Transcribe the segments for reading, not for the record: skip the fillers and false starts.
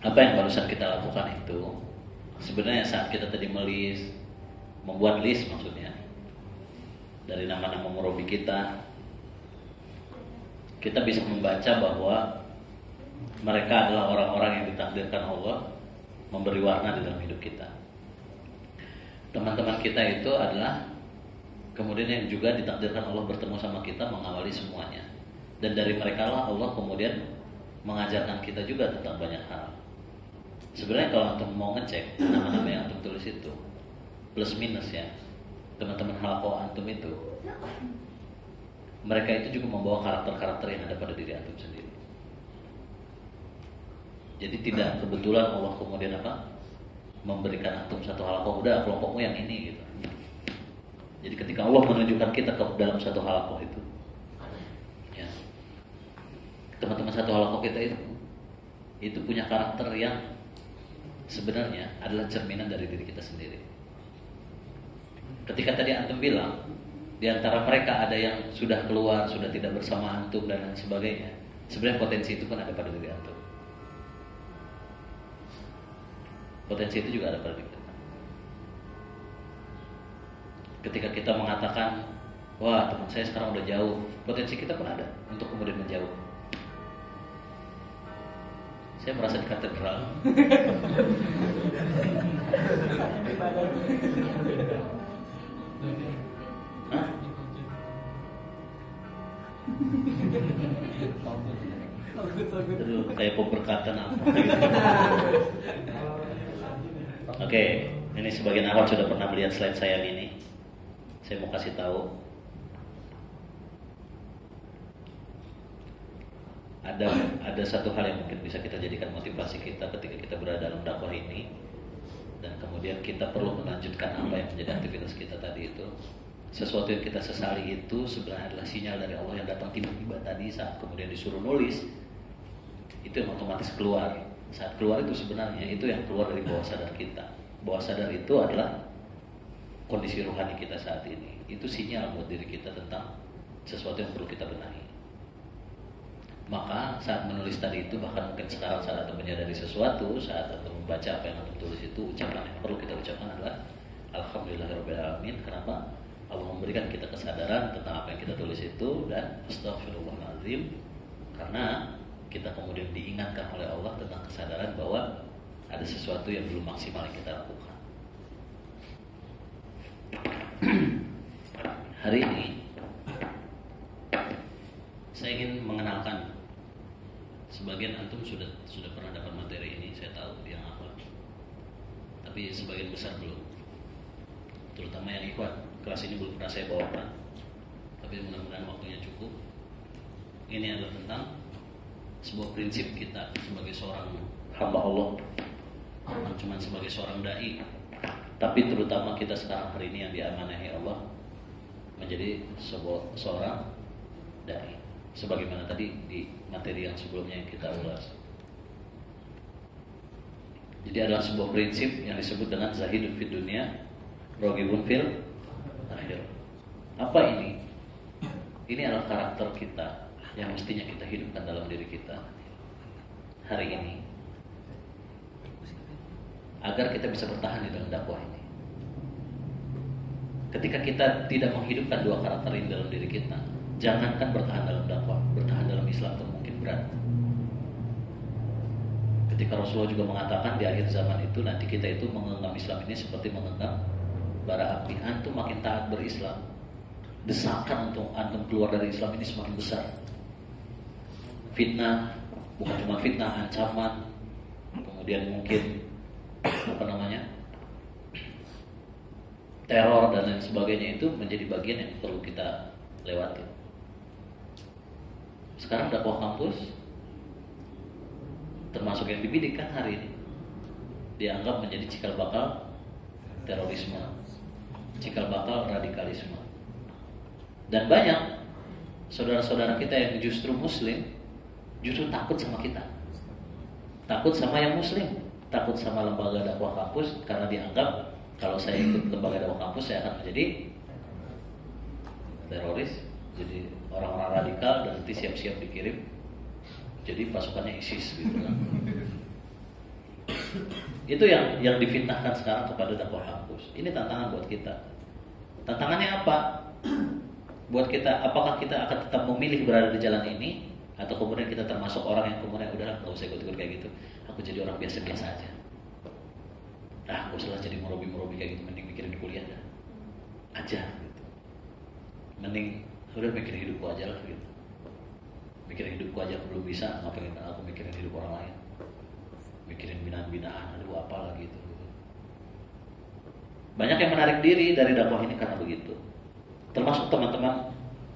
Apa yang barusan kita lakukan itu sebenarnya saat kita tadi membuat list maksudnya dari nama-nama murabi kita bisa membaca bahwa mereka adalah orang-orang yang ditakdirkan Allah memberi warna di dalam hidup kita. Teman-teman kita itu adalah kemudian yang juga ditakdirkan Allah bertemu sama kita mengawali semuanya. Dan dari mereka lah Allah kemudian mengajarkan kita juga tentang banyak hal. Sebenarnya kalau antum mau ngecek nama-nama yang antum tulis itu plus minus ya, teman-teman halaqah antum itu mereka itu juga membawa karakter-karakter yang ada pada diri antum sendiri. Jadi tidak kebetulan Allah kemudian memberikan antum satu halaqah, udah kelompokmu yang ini gitu. Jadi ketika Allah menunjukkan kita ke dalam satu halaqah itu, ya, teman-teman satu halaqah kita itu punya karakter yang sebenarnya adalah cerminan dari diri kita sendiri. Ketika tadi antum bilang di antara mereka ada yang sudah keluar, sudah tidak bersama antum dan lain sebagainya, sebenarnya potensi itu pun ada pada diri antum. Potensi itu juga ada pada diri kita. Ketika kita mengatakan, wah teman saya sekarang udah jauh, potensi kita pun ada untuk kemudian menjauh. Saya merasa di katedral. Hah? Aduh, kayak pemberkatan apa gitu. Oke, ini sebagian awal sudah pernah melihat slide saya ini. Saya mau kasih tahu. Ada satu hal yang mungkin bisa kita jadikan motivasi kita ketika kita berada dalam dakwah ini, dan kemudian kita perlu melanjutkan apa yang menjadi aktivitas kita tadi itu. Sesuatu yang kita sesali itu sebenarnya adalah sinyal dari Allah yang datang tiba-tiba tadi saat kemudian disuruh nulis. Itu yang otomatis keluar. Saat keluar itu sebenarnya itu yang keluar dari bawah sadar kita. Bawah sadar itu adalah kondisi rohani kita saat ini. Itu sinyal buat diri kita tentang sesuatu yang perlu kita benahi. Maka saat menulis tadi itu, bahkan mungkin sekarang saat Anda menyadari sesuatu, saat Anda membaca apa yang Anda tulis itu, ucapan yang perlu kita ucapkan adalah Alhamdulillahirabbil alamin. Kenapa? Allah memberikan kita kesadaran tentang apa yang kita tulis itu, dan Astaghfirullahaladzim, karena kita kemudian diingatkan oleh Allah tentang kesadaran bahwa ada sesuatu yang belum maksimal yang kita lakukan. Hari ini saya ingin mengenalkan, sebagian antum sudah pernah dapat materi ini, saya tahu yang apa, tapi sebagian besar belum, terutama yang ikhwan. Kelas ini belum pernah saya bawakan, tapi mudah-mudahan waktunya cukup. Ini adalah tentang sebuah prinsip kita sebagai seorang hamba Allah, bukan cuma sebagai seorang dai, tapi terutama kita sekarang hari ini yang diamanahi Allah menjadi seorang dai. Sebagaimana tadi di materi yang sebelumnya yang kita ulas. Jadi adalah sebuah prinsip yang disebut dengan zahidun fid dunya, raghibun fil akhir. Apa ini? Ini adalah karakter kita yang mestinya kita hidupkan dalam diri kita hari ini, agar kita bisa bertahan di dalam dakwah ini. Ketika kita tidak menghidupkan dua karakter ini dalam diri kita, jangankan bertahan dalam dakwah, bertahan dalam Islam pun mungkin berat. Ketika Rasulullah juga mengatakan di akhir zaman itu nanti kita itu mengenggam Islam ini seperti mengenggam bara api. Antum makin taat berislam, desakan untuk antum keluar dari Islam ini semakin besar. Fitnah, bukan cuma fitnah, ancaman, kemudian mungkin teror dan lain sebagainya itu menjadi bagian yang perlu kita lewati. Sekarang dakwah kampus termasuk yang dibidik kan hari ini dianggap menjadi cikal bakal terorisme, cikal bakal radikalisme. Dan banyak saudara-saudara kita yang justru muslim justru takut sama kita, takut sama yang muslim, takut sama lembaga dakwah kampus, karena dianggap kalau saya ikut lembaga dakwah kampus saya akan menjadi teroris, jadi orang-orang radikal, dan nanti siap-siap dikirim jadi pasukannya ISIS gitu kan. Itu yang difitnahkan sekarang kepada dakwah kampus. Ini tantangan buat kita. Tantangannya apa? Buat kita, apakah kita akan tetap memilih berada di jalan ini, atau kemudian kita termasuk orang yang kemudian udahlah nggak usah ikut-ikut kayak gitu. Aku jadi orang biasa-biasa aja. Nggak usah jadi murobi kayak gitu. Mending mikirin kuliah aja. Gitu. Mending udah mikirin hidupku aja lah gitu. Mikirin hidupku aja aku belum bisa, ngapain aku mikirin hidup orang lain. Mikirin binaan-binaan, aduh apa lagi itu gitu. Banyak yang menarik diri dari dakwah ini karena begitu. Termasuk teman-teman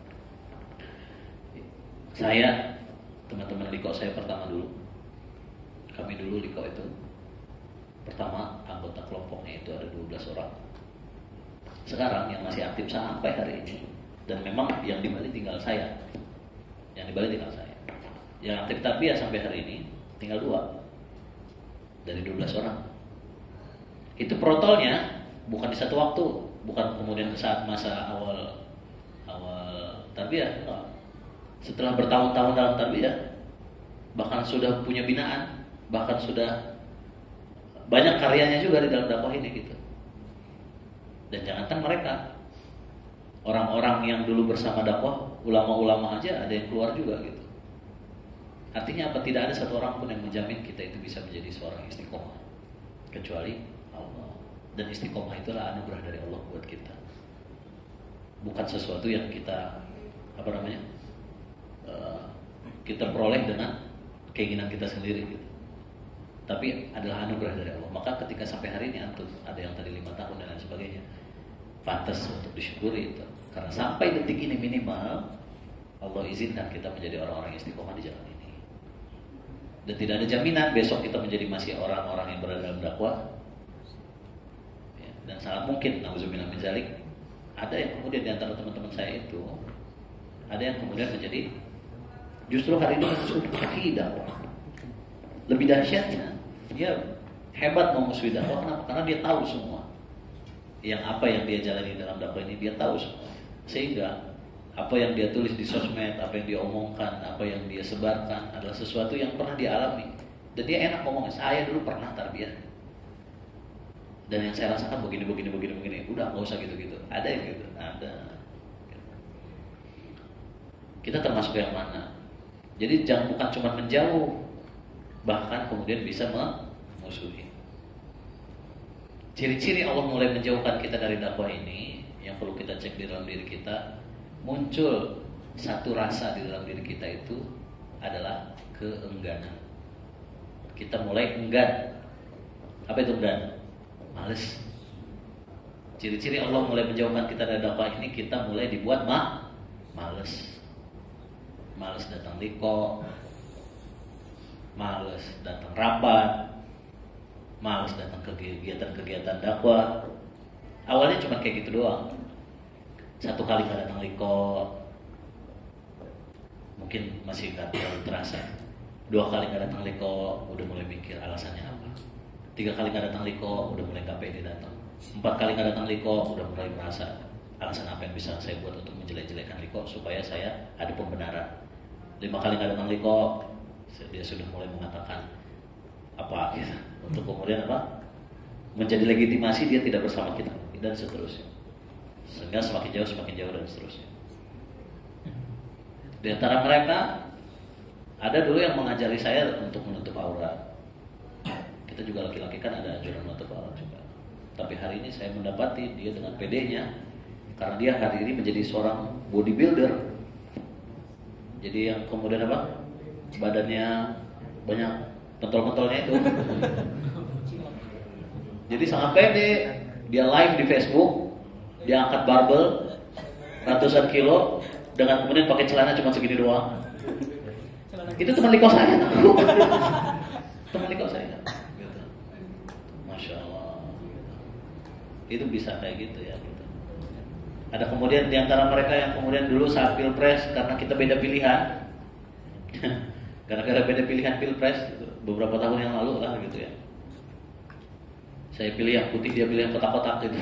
saya, teman-teman Liko saya pertama dulu. Kami dulu Liko itu pertama anggota kelompoknya itu ada 12 orang. Sekarang yang masih aktif sampai hari ini, dan memang yang di Bali tinggal saya. Yang di Bali tinggal saya. Yang aktif tarbiyah sampai hari ini tinggal 2 dari 12 orang. Itu protolnya bukan di satu waktu, bukan kemudian saat masa awal tarbiyah. Setelah bertahun-tahun dalam tarbiyah, bahkan sudah punya binaan, bahkan sudah banyak karyanya juga di dalam dakwah ini gitu. Dan jangankan mereka, orang-orang yang dulu bersama dakwah, ulama-ulama aja ada yang keluar juga gitu. Artinya apa? Tidak ada satu orang pun yang menjamin kita itu bisa menjadi seorang istiqomah kecuali Allah. Dan istiqomah itulah anugerah dari Allah buat kita. Bukan sesuatu yang kita kita peroleh dengan keinginan kita sendiri gitu. Tapi adalah anugerah dari Allah. Maka ketika sampai hari ini antum ada yang tadi 5 tahun dan lain sebagainya, pantas untuk disyukuri itu. Karena sampai detik ini minimal Allah izinkan kita menjadi orang-orang istiqomah di jalan ini. Dan tidak ada jaminan besok kita menjadi masih orang-orang yang berada dalam dakwah. Ya, dan sangat mungkin, na'udzubillah min dzalik, ada yang kemudian di antara teman-teman saya itu, ada yang kemudian menjadi justru hari ini sudah kaki dakwah. Lebih dahsyatnya, dia hebat memusuhi dakwah. Kenapa? Karena dia tahu semua. Yang apa yang dia jalani dalam dakwah ini dia tahu semua. Sehingga apa yang dia tulis di sosmed, apa yang dia omongkan, apa yang dia sebarkan adalah sesuatu yang pernah dia alami. Dan dia enak ngomong, saya dulu pernah tarbiyah. Dan yang saya rasakan begini. Udah nggak usah gitu-gitu. Ada yang gitu, ada. Kita termasuk yang mana? Jadi jangan bukan cuma menjauh, bahkan kemudian bisa memusuhi. Ciri-ciri Allah mulai menjauhkan kita dari dakwah ini yang perlu kita cek di dalam diri kita. Muncul satu rasa di dalam diri kita itu adalah keengganan. Kita mulai enggan. Apa itu enggan? Males. Ciri-ciri Allah mulai menjauhkan kita dari dakwah ini, kita mulai dibuat males. Males datang liko, males datang rapat, males datang ke kegiatan-kegiatan dakwah. Awalnya cuma kayak gitu doang. 1 kali nggak datang liko, mungkin masih nggak terlalu terasa. 2 kali nggak datang liko, udah mulai mikir alasannya apa. 3 kali nggak datang liko, udah mulai nggak pede datang. 4 kali nggak datang liko, udah mulai merasa alasan apa yang bisa saya buat untuk menjelek-jelekan liko supaya saya ada pembenaran. 5 kali nggak datang liko, dia sudah mulai mengatakan apa gitu, untuk kemudian menjadi legitimasi dia tidak bersama kita dan seterusnya. Sehingga semakin jauh dan seterusnya. Di antara mereka ada dulu yang mengajari saya untuk menutup aurat. Kita juga laki-laki kan ada anjuran menutup aurat juga. Tapi hari ini saya mendapati dia dengan PD-nya, karena dia hari ini menjadi seorang bodybuilder. Jadi yang kemudian badannya banyak pentol-pentolnya itu. Jadi sangat pede. Dia live di Facebook. Dia angkat barbel ratusan kilo dengan kemudian pakai celana cuma segini doang. Itu teman liko saya. Teman liko saya. Gitu. Masya Allah. Itu bisa kayak gitu ya. Gitu. Ada kemudian di antara mereka yang kemudian dulu saat pilpres karena kita beda pilihan, gara-gara beda pilihan pilpres beberapa tahun yang lalu lah gitu ya. Saya pilih yang putih, dia pilih yang kotak-kotak gitu.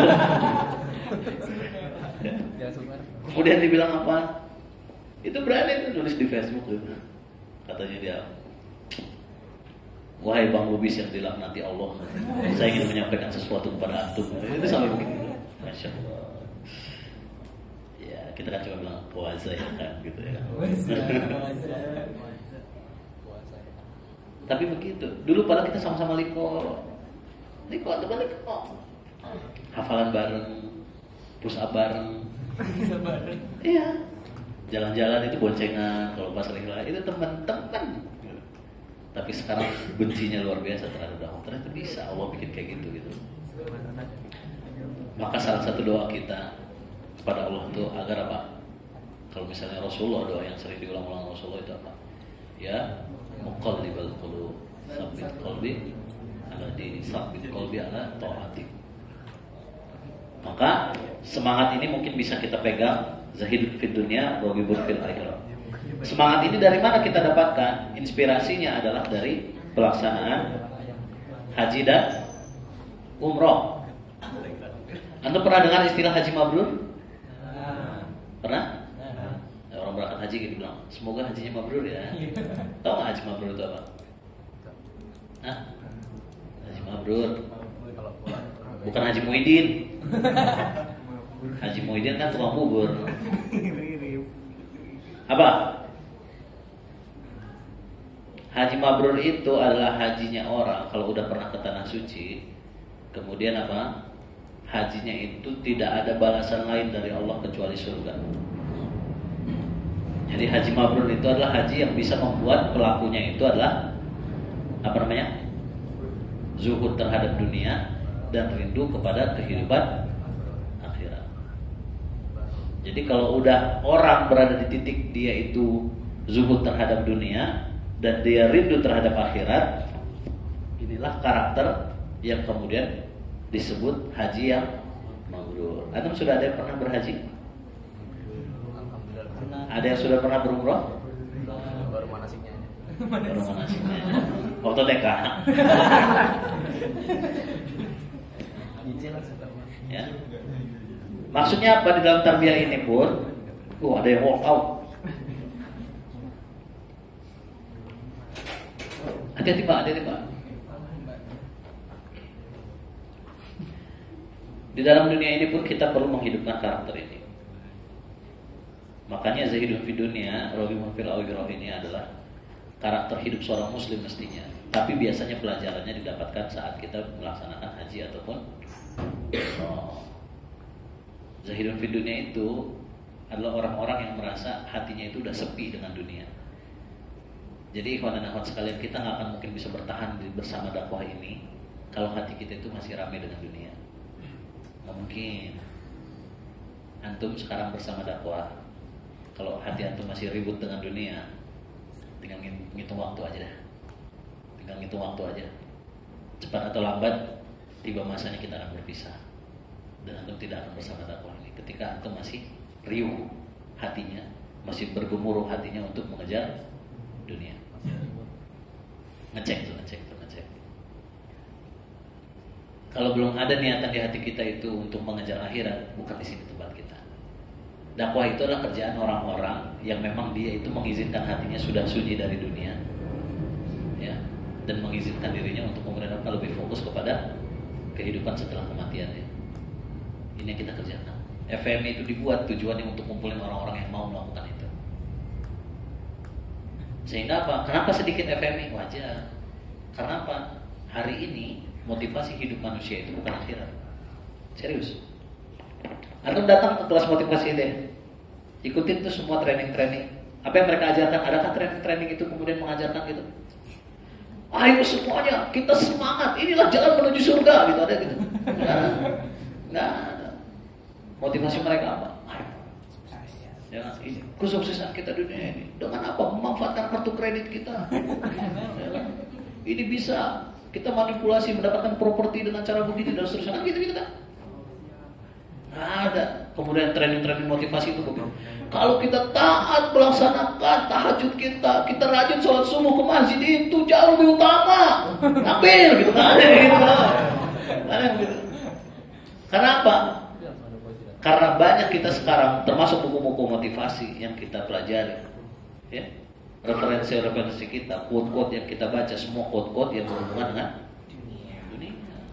Kemudian dibilang apa? Itu berani tuh nulis di Facebook gitu. Katanya dia Wahai Bang Lubis yang dilaknati Allah, saya ingin menyampaikan sesuatu kepada antum. Itu sampai begitu. Masya Allah. Ya, kita kan cuma bilang puasa ya kan, gitu ya. Tapi begitu. Dulu pada kita sama-sama liko atau liko. Hafalan bareng, push up bareng. Iya. Jalan-jalan itu boncengan, kalau pas rihla itu teman-teman. Tapi sekarang bencinya luar biasa terhadap dakwah. Ternyata bisa Allah bikin kayak gitu. Maka salah satu doa kita kepada Allah itu agar apa? Kalau misalnya Rasulullah, doa yang sering diulang-ulang Rasulullah itu apa? Ya, muqallibal qulub, tsabbit qalbi ala dini, tsabbit qalbi ala taatik. Maka semangat ini mungkin bisa kita pegang, zahid fid dunya wa ghibur fil akhirah. Semangat ini dari mana kita dapatkan? Inspirasinya adalah dari pelaksanaan haji dan umroh. Anda pernah dengar istilah haji mabrur? Pernah? Orang berangkat haji gitu bilang, semoga hajinya mabrur ya. Tahu nggak haji mabrur itu apa? Hah? Haji mabrur. Bukan Haji Muhyiddin. Haji Muhyiddin kan tukang bubur. Apa? Haji mabrur itu adalah hajinya orang kalau udah pernah ke tanah suci, kemudian apa? Hajinya itu tidak ada balasan lain dari Allah kecuali surga. Jadi haji mabrur itu adalah haji yang bisa membuat pelakunya itu adalah apa namanya? Zuhud terhadap dunia dan rindu kepada kehidupan akhirat. Jadi kalau udah orang berada di titik dia itu zuhud terhadap dunia dan dia rindu terhadap akhirat, inilah karakter yang kemudian disebut haji yang mabrur. Antum sudah ada yang pernah berhaji? Ada yang sudah pernah berumrah? Baru manasiknya. Baru manasiknya. Waktu TK. Ya. Maksudnya apa di dalam tarbiyah ini pun? Ada yang walk out. Hati-hati Pak. Di dalam dunia ini pun kita perlu menghidupkan karakter ini. Makanya zahidun fid dunya, raghibun fil akhirah ini adalah karakter hidup seorang muslim mestinya. Tapi biasanya pelajarannya didapatkan saat kita melaksanakan haji ataupun zahidun fid dunya itu adalah orang-orang yang merasa hatinya itu udah sepi dengan dunia. Jadi ikhwan dan akhwat sekalian, kita nggak akan mungkin bisa bertahan bersama dakwah ini kalau hati kita itu masih ramai dengan dunia. Nggak mungkin. Antum sekarang bersama dakwah, kalau hati antum masih ribut dengan dunia, tinggal ngitung waktu aja dah. Tinggal ngitung waktu aja. Cepat atau lambat, tiba masanya kita akan berpisah. Dan antum tidak akan bersama dakwah ini. Ketika antum masih riuh hatinya, masih bergemuruh hatinya untuk mengejar dunia. Ngecek. Kalau belum ada niatan di hati kita itu untuk mengejar akhirat, bukan di sini tempat kita. Dakwah itu adalah kerjaan orang-orang yang memang dia itu mengizinkan hatinya sudah sunyi dari dunia, ya, dan mengizinkan dirinya untuk kemudian lebih fokus kepada kehidupan setelah kematiannya. Ini yang kita kerjakan. FMI itu dibuat tujuannya untuk kumpulin orang-orang yang mau melakukan itu. Sehingga apa? Kenapa sedikit FMI? Wajar. Karena apa? Hari ini motivasi hidup manusia itu bukan akhirat. Serius. Antum datang ke kelas motivasi ini, ikutin tuh semua training-training. Apa yang mereka ajarkan? Adakah training-training itu kemudian mengajarkan gitu? Ayo semuanya, kita semangat. Inilah jalan menuju surga, gitu ada gitu. Nggak ada. Motivasi mereka apa? Ayo. Ya, ini kesuksesan kita dunia ini dengan apa? Memanfaatkan kartu kredit kita. Ya, ini bisa kita manipulasi mendapatkan properti dengan cara begini dan seterusnya, gitu kan? Nggak ada. Kemudian training motivasi itu begitu. Kalau kita taat melaksanakan tahajud kita rajin sholat subuh ke masjid, itu jauh lebih utama. Ambil gitu kan? Gitu. Karena apa? Karena banyak kita sekarang, termasuk buku-buku motivasi yang kita pelajari, ya, referensi kita, quote-quote yang kita baca, semua quote-quote yang berhubungan dengan dunia.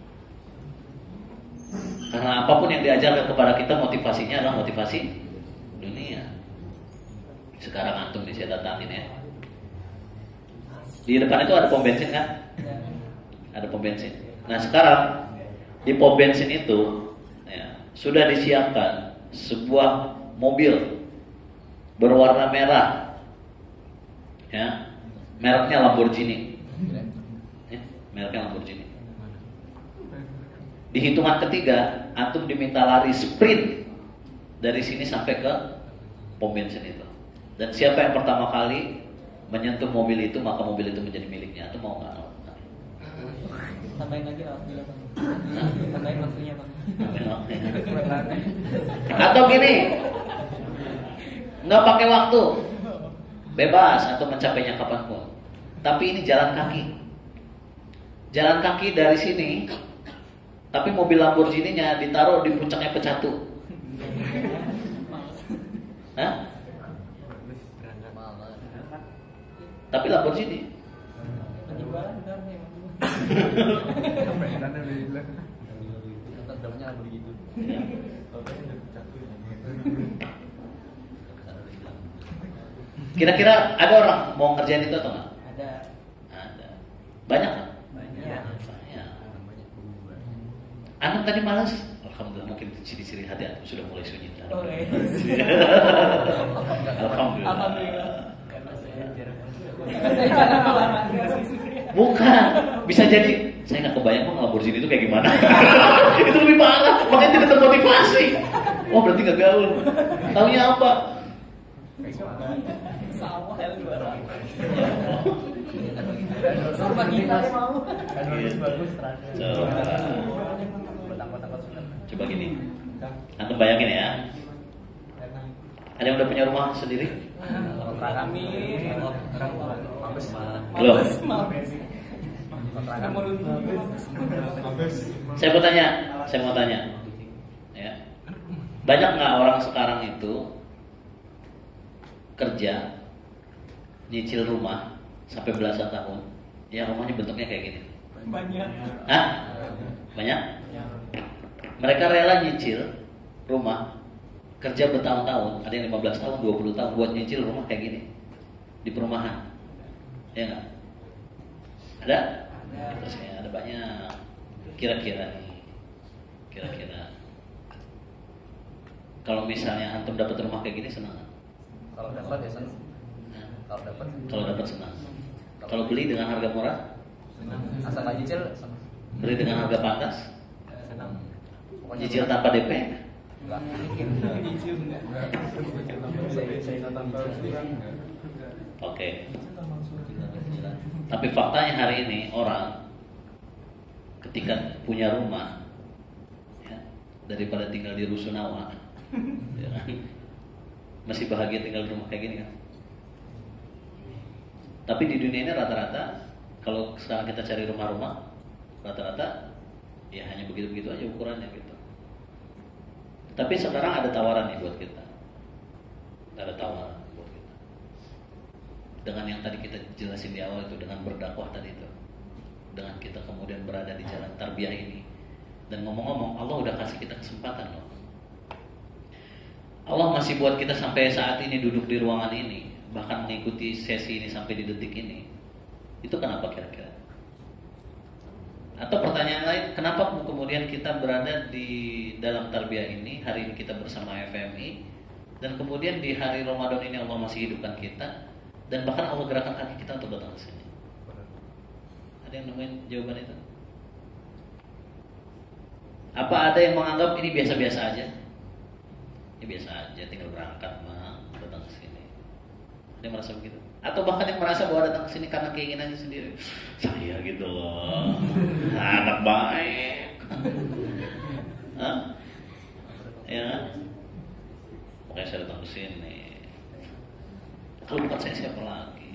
Karena apapun yang diajarkan kepada kita, motivasinya adalah motivasi dunia. Sekarang antum saya datangin ya. Di depan itu ada pom bensin kan? Ada pom bensin. Nah sekarang di pom bensin itu ya, sudah disiapkan sebuah mobil berwarna merah, ya, mereknya Lamborghini, ya, mereknya Lamborghini. Di hitungan ketiga, antum diminta lari sprint dari sini sampai ke pom bensin itu. Dan siapa yang pertama kali menyentuh mobil itu, maka mobil itu menjadi miliknya. Antum mau nggak? Tambahin lagi alhamdulillah Bang. Tambahin waktunya Bang. Atau gini, nggak pakai waktu, bebas atau mencapainya kapanpun. Tapi ini jalan kaki dari sini. Tapi mobil Lamborghini-nya ditaruh di puncaknya Pecatu. Hah? Tapi Lamborghini. Kira-kira ada orang mau ngerjain itu atau enggak? Ada. Banyak kan? Banyak. Anak tadi malas. Alhamdulillah, mungkin ciri-ciri hati antum sudah mulai sunyi. Alhamdulillah. Bukan, bisa jadi saya nggak kebayang kok Lamborghini itu kayak gimana. Itu lebih parah, makanya tidak termotivasi. Oh berarti nggak gaul. Taunya apa? Sawah yang juara. Surga kita mau. Bagus. Coba gini. Antum bayangin ya. Ada yang udah punya rumah sendiri? Kami. Belum. Saya mau tanya. Ya. Banyak nggak orang sekarang itu kerja nyicil rumah sampai belasan tahun, ya rumahnya bentuknya kayak gini? Banyak. Hah? Banyak? Mereka rela nyicil rumah, kerja bertahun-tahun, ada yang 15 tahun, 20 tahun buat nyicil rumah kayak gini di perumahan. Ya nggak? Ada? Terus ya, ada banyak. Kira-kira kalau misalnya antum dapat rumah kayak gini senang nggak? Kalau dapat ya senang. Kalau dapat senang. Kalau beli dengan harga murah? Asal nggak nyicil senang. Beli dengan harga pantas? Senang. Cicil tanpa DP? Enggak. Oke. Tapi faktanya hari ini orang ketika punya rumah, ya, daripada tinggal di rusunawa, ya kan, masih bahagia tinggal di rumah kayak gini kan. Tapi di dunia ini rata-rata kalau sekarang kita cari rumah-rumah, rata-rata ya hanya begitu-begitu aja ukurannya gitu. Tapi sekarang ada tawaran nih buat kita. Ada tawaran buat kita. Dengan yang tadi kita jelasin di awal itu, dengan berdakwah tadi itu, dengan kita kemudian berada di jalan tarbiyah ini. Dan ngomong-ngomong, Allah udah kasih kita kesempatan loh. Allah masih buat kita sampai saat ini duduk di ruangan ini, bahkan mengikuti sesi ini sampai di detik ini. Itu kenapa kira-kira? Atau pertanyaan lain, kenapa kemudian kita berada di dalam tarbiyah ini? Hari ini kita bersama FMI, dan kemudian di hari Ramadan ini Allah masih hidupkan kita, dan bahkan Allah gerakan kaki kita untuk datang ke sini. Ada yang nemuin jawaban itu? Apa ada yang menganggap ini biasa-biasa aja? Ini biasa aja, tinggal berangkat mah datang ke sini. Ada yang merasa begitu? Atau bahkan yang merasa bahwa datang ke sini karena keinginannya sendiri. Saya gitu loh, anak baik. Hah? Ya kan? Makanya saya datang ke sini. Kalau bukan saya siapa lagi?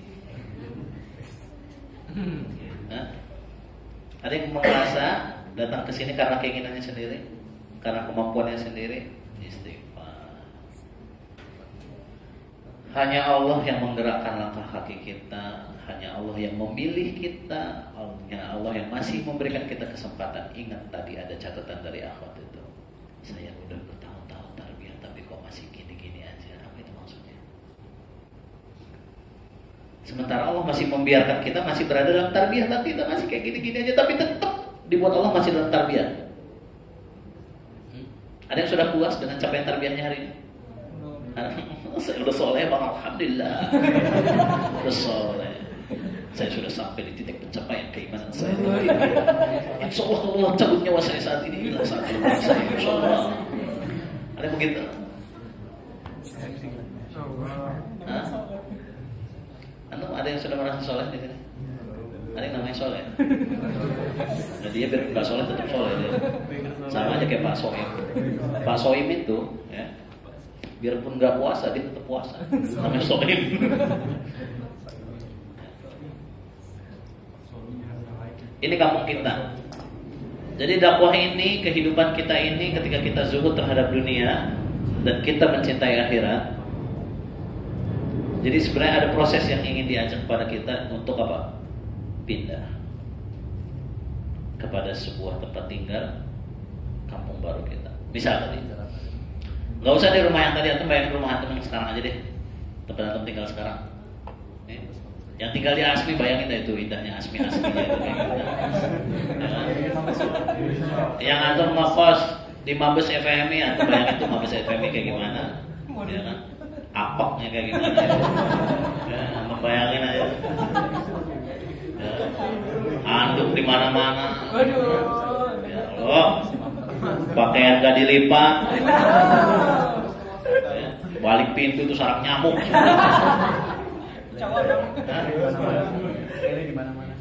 Hah? Ada yang merasa datang ke sini karena keinginannya sendiri, karena kemampuannya sendiri? Istighfar. Hanya Allah yang menggerakkan langkah kaki kita, hanya Allah yang memilih kita, hanya Allah yang masih memberikan kita kesempatan. Ingat tadi ada catatan dari akhwat itu. Saya udah bertahun-tahun tarbiyah tapi kok masih gini-gini aja. Apa itu maksudnya? Sementara Allah masih membiarkan kita masih berada dalam tarbiyah, tapi kita masih kayak gini-gini aja, tapi tetap dibuat Allah masih dalam tarbiyah. Ada yang sudah puas dengan capaian tarbiyahnya hari ini? Saya udah soleh bang, alhamdulillah. Udah soleh. Saya sudah sampai di titik pencapaian keimanan saya. Insya Allah Allah cabut nyawa saya saat ini. Inilah saat ini saya. Insya Allah. Ada yang begitu? Antum ada yang sudah merasa soleh di sini? Ada yang namanya soleh? Nah, dia biar nggak soleh tetap soleh dia. Sama aja kayak Pak Soim. Pak Soim itu, ya, biarpun nggak puasa dia tetap puasa. Namanya Soim. Ini kampung kita. Jadi dakwah ini, kehidupan kita ini, ketika kita zuhud terhadap dunia dan kita mencintai akhirat. Jadi sebenarnya ada proses yang ingin diajak kepada kita untuk apa? Pindah kepada sebuah tempat tinggal, kampung baru kita. Misal tadi, nggak usah di rumah yang tadi, antum bayangin rumah antum yang sekarang aja deh, tempat antum tinggal sekarang. Yang tinggal di Asmi, bayangin dah itu indahnya Asmi itu kayak gitu. Yang antum ngekos di Mabes FMI, antum bayangin tuh Mabes FMI kayak gimana? Ya kan? Apoknya kayak gimana? Ya, antum bayangin aja. Ya, anduk di mana-mana. Ya Allah, pakaian gak dilipat. Ya, balik pintu itu sarang nyamuk. Lele di mana-mana.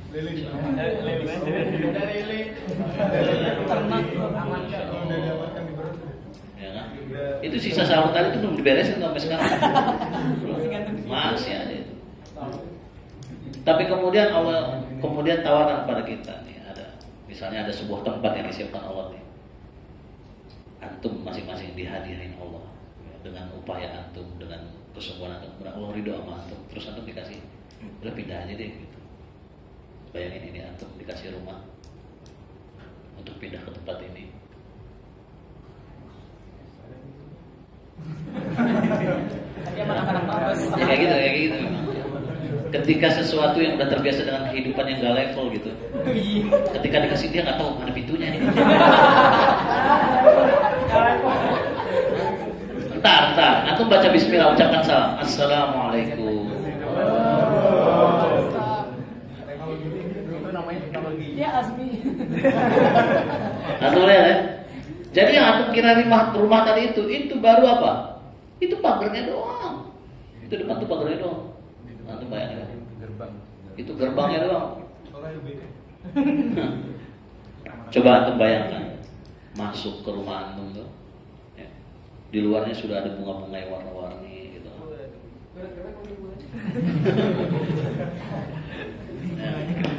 Ya kan? Itu sisa sahur tadi itu belum diberesin sampai sekarang. Masih ada itu. Tapi kemudian Allah tawarkan kepada kita nih, misalnya ada sebuah tempat yang disiapkan Allah nih. Antum masing-masing dihadirin Allah dengan upaya antum, dengan kesungguhan antum, Allah ridho sama antum, terus antum dikasih, udah pindah aja deh gitu. Bayangin ini antum dikasih rumah untuk pindah ke tempat ini. Dia anak-anak mabes. Ya, kayak gitu memang. Ketika sesuatu yang udah terbiasa dengan kehidupan yang gak level gitu, ketika dikasih dia nggak tahu mana pintunya nih. Entar, antum baca bismillah, ucapkan salam. Assalamualaikum. Itu namanya teknologi. Dia Asmi. Antum lihat ya. Jadi yang antum kira rumah tadi itu baru apa? Itu pagarnya doang. Itu depan tuh pagarnya doang. Antum bayangin kan? Gerbang. Itu gerbangnya doang. Coba antum bayangkan masuk ke rumah antum tuh. Ya. Di luarnya sudah ada bunga-bunga yang warna-warni gitu. Ya.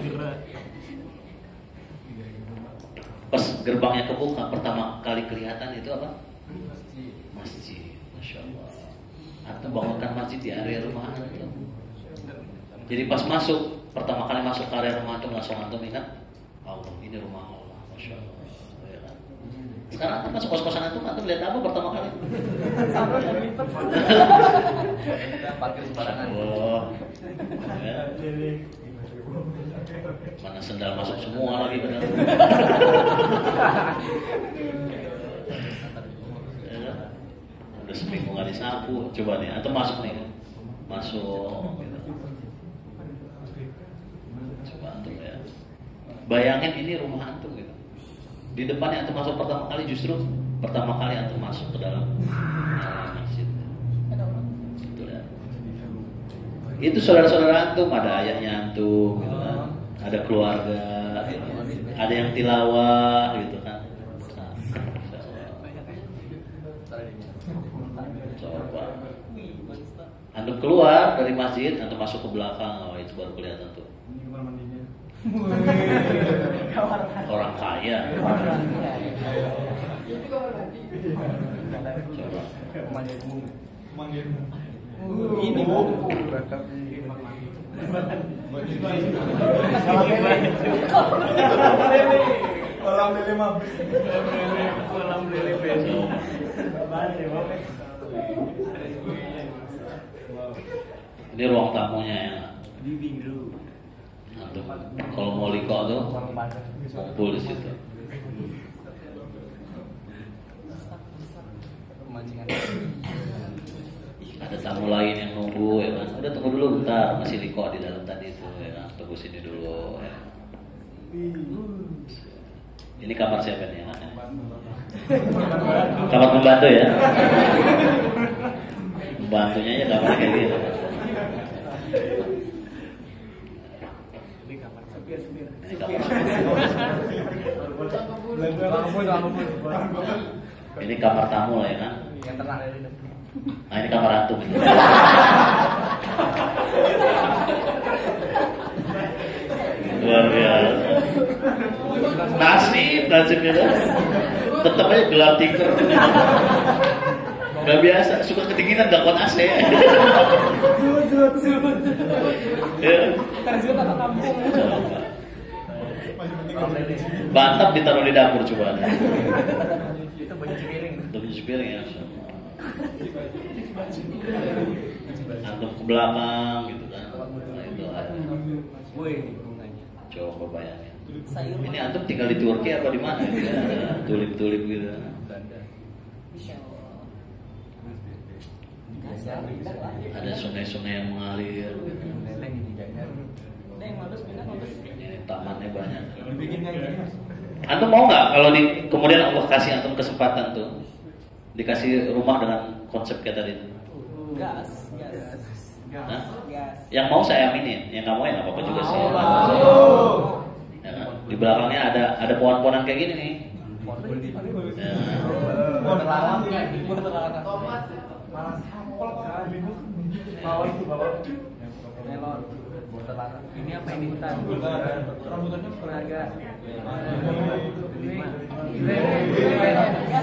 Pas gerbangnya kebuka, pertama kali kelihatan itu apa? Masjid. Masya Allah. Antum bangunkan masjid di area rumah antum. Jadi pas masuk, pertama kali masuk ke area rumah antum, langsung antum ingat, Allah, ini rumah Allah. Masya Allah. Ya kan? Sekarang antum masuk kos-kosan antum lihat apa pertama kali? Parkir sembarangan. Oh. Ya. Mana sendal masuk semua lagi benar. Ya, udah seminggu nggak disapu. Coba nih, antum masuk nih, masuk. Gitu. Coba antum ya, bayangin ini rumah antum gitu. Di depannya antum masuk pertama kali, justru pertama kali antum masuk ke dalam masjid. Itu ya. Itu saudara-saudara antum, ada ayahnya antum, gitu kan. Ada keluarga, gitu. Ada yang tilawah, gitu kan. Coba antum keluar dari masjid, antum masuk ke belakang, oh itu baru kelihatan tuh. Orang kaya. Coba. Ini kolam lele mabes. Kolam lele besok. Ini ruang tamunya ya. Living room. Antum kalau mau liko tuh kumpul di situ. Pemancingan. Ada tamu lain yang nunggu ya kan. Udah tunggu dulu bentar, masih liko di dalam tadi itu ya kan. Tunggu sini dulu ya. Ini kamar siapa nih? Kamar pembantu ya. Pembantunya aja kamar kayak gitu. Ini kamar. Ini kamar tamu lah ya kan. Yang tenang dari itu. Nah ini kamar antum. Luar biasa. Nasib gitu. Tetap aja gelap tikar. Gak biasa, suka kedinginan gak kuat AC. Ya. terjun atau kampung. Bantap ditaruh di dapur coba. Itu baju piring. Baju piring ya. Antum ke belakang gitu kan. Nah itu ada. Woi, bunganya. Coba bayangin. Sayur. Ini antum tinggal di Turki apa di mana? Ya, ada tulip-tulip gitu. Belanda. Insya Allah. Ada sungai-sungai yang mengalir. Leleng ini jajan. Udah yang modus pindah modus. Ini tamannya banyak. Antum mau nggak kalau kemudian Allah kasih antum kesempatan tuh dikasih rumah dengan konsep kayak tadi? Gas. Hah? Gas. Yang mau saya aminin, yang nggak mau ya nggak apa-apa juga sih. Ya kan? Di belakangnya ada pohon-pohonan kayak gini nih. Ya. Terlarang. Melon. Terlarang. Ini apa ini hutan? Rambutannya berharga. Gas.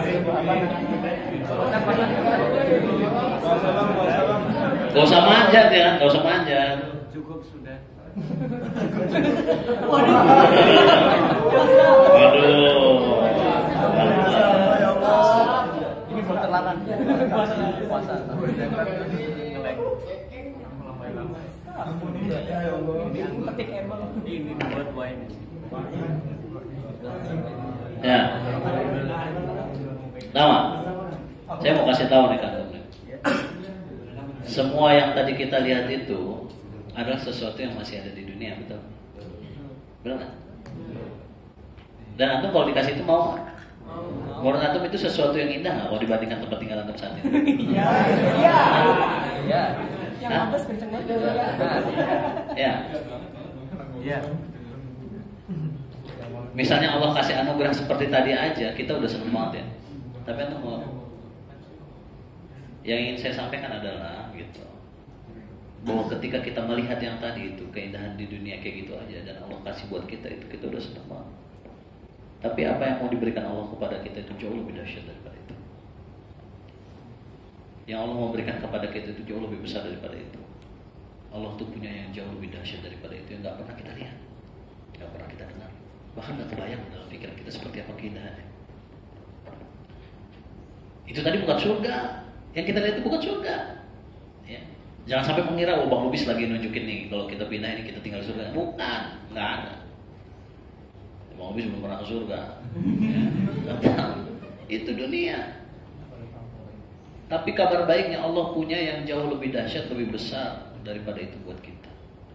Gak usah manjat ya, gak usah manjat. Cukup sudah. Waduh. Ini belum terlarang. Puasa. Petik emang. Ini buat wine. Ya. Nama. Saya mau kasih tahu nih kan. Semua yang tadi kita lihat itu adalah sesuatu yang masih ada di dunia, betul? Betul nggak? Dan antum kalau dikasih itu mau nggak? Menurut antum itu sesuatu yang indah nggak kalau dibandingkan tempat tinggal antum saat ini? Iya. Yang Hah? modus kenceng banget. Ya. Iya. Misalnya Allah kasih anugerah seperti tadi aja, kita udah seneng banget ya. Tapi antum mau? Yang ingin saya sampaikan adalah gitu, bahwa ketika kita melihat yang tadi itu keindahan di dunia kayak gitu aja dan Allah kasih buat kita itu, kita udah senang banget. Tapi apa yang mau diberikan Allah kepada kita itu jauh lebih dahsyat daripada itu. Yang Allah mau berikan kepada kita itu jauh lebih besar daripada itu. Allah tuh punya yang jauh lebih dahsyat daripada itu yang nggak pernah kita lihat, nggak pernah kita dengar, bahkan nggak kebayang dalam pikiran kita seperti apa keindahannya. Itu tadi bukan surga. Yang kita lihat itu bukan surga. Ya. Jangan sampai mengira Bang Lubis lagi nunjukin nih kalau kita pindah ini kita tinggal di surga. Bukan, nggak ada. Bang Lubis belum pernah ke surga. Ya. Itu dunia. Tapi kabar baiknya Allah punya yang jauh lebih dahsyat, lebih besar daripada itu buat kita.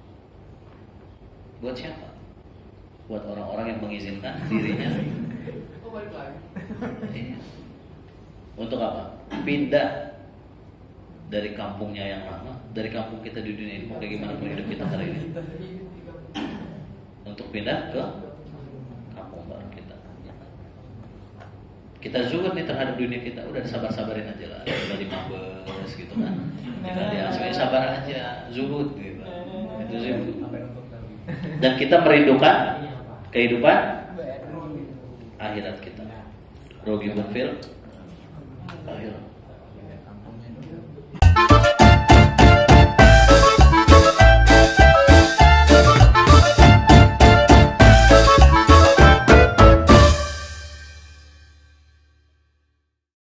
Buat siapa? Buat orang-orang yang mengizinkan dirinya. Iya. Untuk apa? Pindah dari kampungnya yang lama, dari kampung kita di dunia ini mau kayak gimana pun hidup kita hari ini, untuk pindah ke kampung baru kita. Kita zuhud nih terhadap dunia kita, udah sabar-sabarin aja lah, udah di mabes gitu kan. Kita di asli sabar aja, zuhud gitu. Itu sih. Dan kita merindukan kehidupan akhirat kita. Rogi fil akhirat.